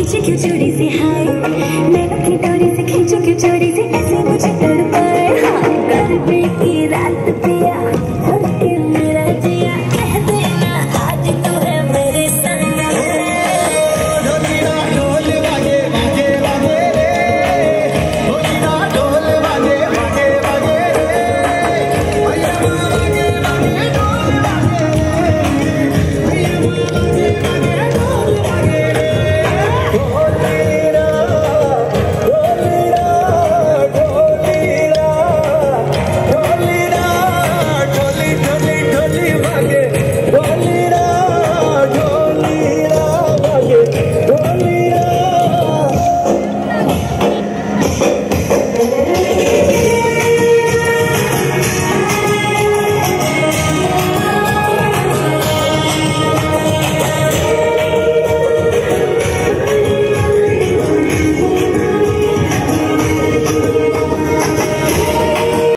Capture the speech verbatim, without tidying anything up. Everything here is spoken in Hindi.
खींचे क्यों चोरी से, हाय नैनों की डोरी से खींचो क्यों चोरी से, ऐसे मुझे डर